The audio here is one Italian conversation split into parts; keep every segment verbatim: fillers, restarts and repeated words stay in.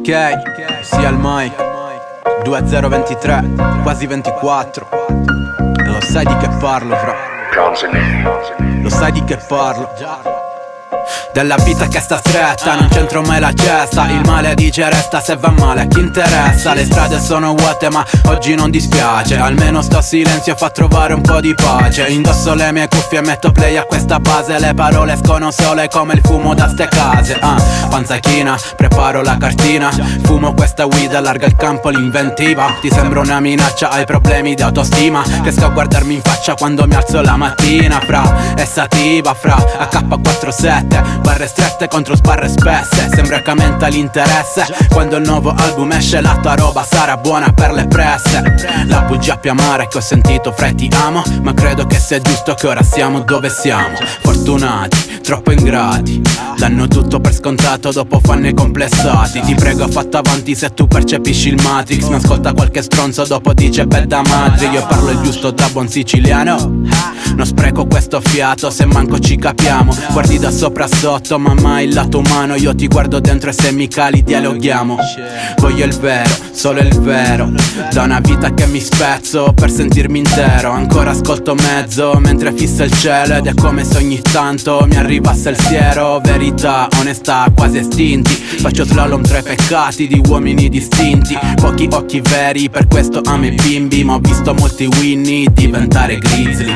Ok, sia il mic due zero ventitré, quasi ventiquattro. E lo sai di che parlo, fra. Lo sai di che parlo. Della vita che sta stretta, non c'entro mai la cesta. Il male dice resta, se va male a chi interessa. Le strade sono vuote ma oggi non dispiace, almeno sto silenzio fa trovare un po' di pace. Indosso le mie cuffie e metto play a questa base. Le parole escono sole come il fumo da ste case. ah, Panza china, preparo la cartina. Fumo questa weed, allarga il campo l'inventiva. Ti sembra una minaccia, hai problemi di autostima. Riesco a guardarmi in faccia quando mi alzo la mattina. Fra, è sativa, fra A K quarantasette, barre strette contro sbarre spesse. Sembra che aumenta l'interesse quando il nuovo album esce. La tua roba sarà buona per le presse. La bugia più amara che ho sentito fra ti amo, ma credo che sia giusto che ora siamo dove siamo. Fortunati, troppo ingrati, danno tutto per scontato, dopo fanno complessati. Ti prego fatto avanti se tu percepisci il Matrix. Mi ascolta qualche stronzo dopo dice bella madre. Io parlo il giusto da buon siciliano, non spreco questo fiato se manco ci capiamo. Guardi da sopra sotto ma mai il lato umano. Io ti guardo dentro e se mi cali dialoghiamo. Voglio il vero, solo il vero. Da una vita che mi spezzo per sentirmi intero. Ancora ascolto mezzo mentre fissa il cielo. Ed è come se ogni tanto mi arrivasse il siero. Verità, onestà, quasi estinti. Faccio slalom tra i peccati di uomini distinti. Pochi occhi veri, per questo amo i bimbi. Ma ho visto molti Winnie diventare grizzly.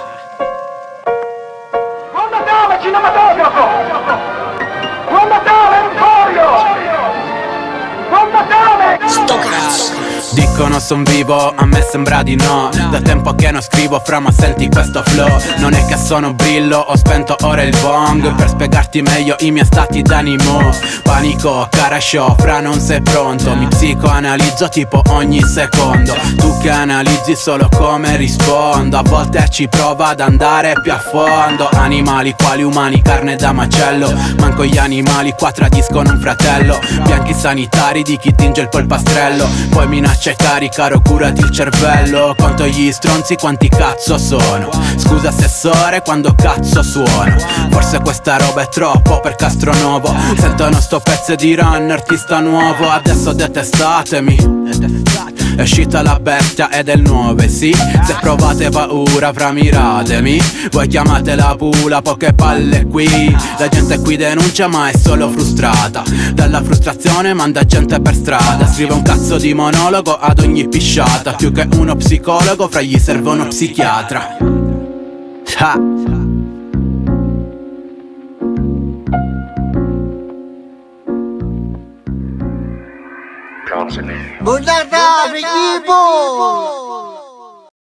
Cinematografo! Guardatore Emporio! Guardatore! Sto cazzo! Dicono son vivo, a me sembra di no. Da tempo che non scrivo fra, ma senti questo flow. Non è che sono brillo, ho spento ora il bong per spiegarti meglio i miei stati d'animo. Panico, cara show, fra non sei pronto. Mi psicoanalizzo tipo ogni secondo. Tu che analizzi solo come rispondo. A volte ci prova ad andare più a fondo. Animali quali umani, carne da macello. Manco gli animali qua tradiscono un fratello. Bianchi sanitari di chi tinge il polpastrello. Poi minaccia e cari, caro, curati il cervello. Conto gli stronzi quanti cazzo sono. Scusa assessore quando cazzo suono. Forse questa roba è troppo per Castronovo. Sentono sto pezzo di run, artista nuovo. Adesso detestatemi. È uscita la bestia ed è il nuove, sì. Se provate paura fra miratemi. Voi chiamatela pula, poche palle qui. La gente qui denuncia ma è solo frustrata. Dalla frustrazione manda gente per strada. Scrive un cazzo di monologo ad ogni pisciata. Più che uno psicologo fra gli serve uno psichiatra. Ha. Buonasera,